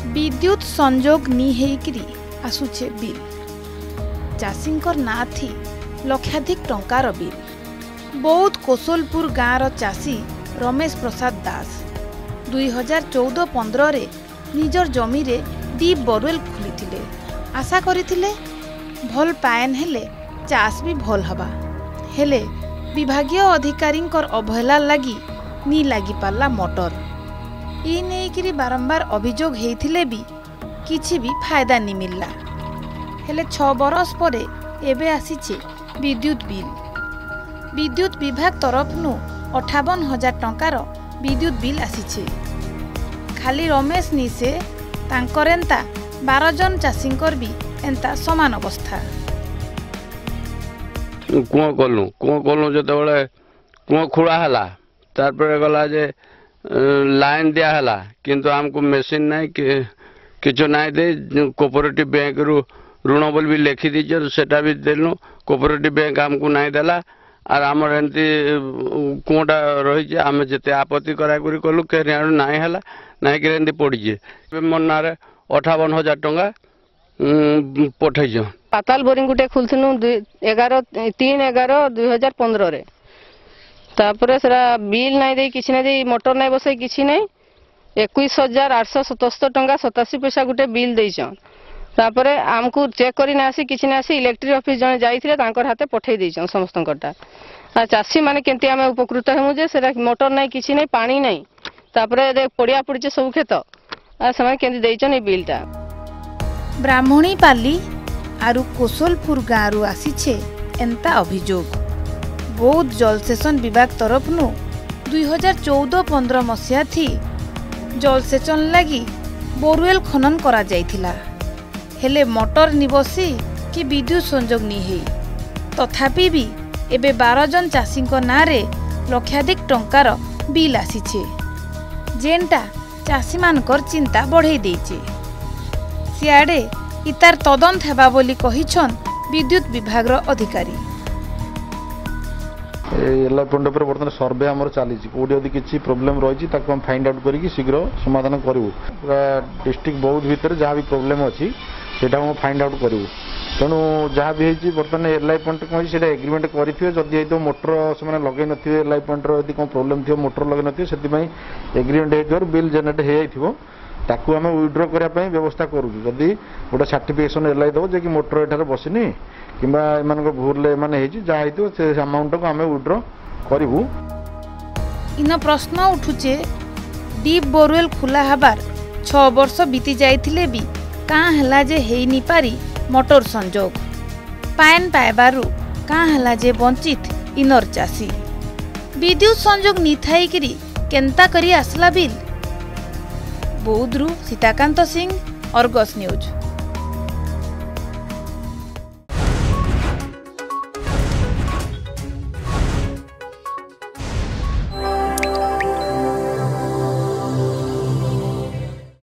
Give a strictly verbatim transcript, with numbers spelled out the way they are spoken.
विद्युत संजोग नी हेकरी आसुचे बिल चाषींकर ना थी लक्षाधिक टंकार बिल। बौद्ध कोसलपुर गाँवर चाषी रमेश प्रसाद दास दुई हजार चौदह पंद्रह रे निजर जमी रे डीप बोरवेल खोली आशा करथिले भल पाएन हेले चाष भी भल हवा हेले विभागीय अधिकारी अवहेला लगी नी लगी पाला मोटर ये नहीं बारंबार अभियोग होते भी किछि भी फायदा नहीं मिलला। हेले छ बरस परे एबे आसीचे विद्युत बिल। विद्युत विभाग तरफ नु अठावन हजार टंकार विद्युत बिल आसीचे। खाली रमेश निसे तांकर एंता बारह जन चाषींकर भी एंता समान अवस्था। कुआ कलु कुआ कलु जो कुआ खोला है तार गला जे लाइन दिया है किंतु हमको मेसीन ना कि किछु ना दे कोऑपरेटिव बैंक रु ऋण बोल भी लिखी दीजिए सेटा भी देलु कोऑपरेटिव बैंक हमको ना देला और आमर एमती कुआटा रही आम जिते आपत्ति कराकरी कलु कहीं ना है ना कि पड़ीजे मोर ना अठावन हजार टंका पठेज। पाताल बोरिंग गोटे खोलु एगार तीन एगार दुई हजार पंद्रह रे तापर सेरा बिल नाई दे किछि ना दे मोटर नाई बसई किछि नाई इक्कीस हजार आठ सौ सतहत्तर टंका सतासी पैसा गोटे बिल देइछन। तापर आमको चेक करी ना आसी किछि ना आसी इलेक्ट्रिक ऑफिस जने जाइथिले तांकर हाथे पठै देइछन समस्तनकटा। आ चासी माने केंती आमे उपकृत हेमु जे सेरा मोटर नाई किछि नाई पानी नाई तापर दे पड़िया पड़िचे सब खेत आ समान केंती देइछन ए बिलटा। ब्राह्मणी पाली आरु कोसलपुर गाँव आसीछे एंता अभियोग। बौद्ध जलसेचन विभाग तरफ नु दुई हजार चौदह पंद्रह मसीहा थी जलसेचन लगी बोरवेल खनन करा जाइथिला हेले मोटर निबसी कि विद्युत संजोग नहीं है तथापि भी एबे बारह जन चाषी ना रे लक्षाधिक टंकार बिल आसीछे जेनटा चाषी मानकर चिंता बढ़े देइछे। सियाड़े इतार तदंत हेबा बोली कहिछन विद्युत विभाग अधिकारी। एल आई पॉइंट पर बर्तमान सर्वे आम चली कौटी किसी प्रोब्लेम रही हम फाइंड आउट करके शीघ्र समाधान करूँ पूरा डिस्ट्रिक्ट बौद्ध भितर जहाँ भी प्रोब्लेम अच्छी से फाइंड आउट करूँ तेणु जहाँ भी होती बर्तमान एल आई पॉइंट कौन से एग्रीमेंट करेंगे जदि तो मोटर से लगे नए एल आई पॉइंट यदि कौन प्रोब्लेम थी मोटर लगे नए से एग्रीमेंट हो बिल जेनेट हो ताकू आम विड्रो करने व्यवस्था करूँ जदि गोटे सर्टिफिकेसन एल आई दब जे कि मोटर एठार बसनी कि भूल जहाँ से अमाउंट को आम विड्रो करूँ। इन प्रश्न उठुचे डीप बोरवेल खुला हबार छ वर्ष बीती जाइथिले भी काँ हला जे हेई नि पारी मोटर संजोग पाएन पाएबारु काँ हला जे वंचित इनर चासी विद्युत संजोग नि थाई करी केंता करी आसला बिल। बौद्धरू सीताकांत सिंह, अर्गस न्यूज।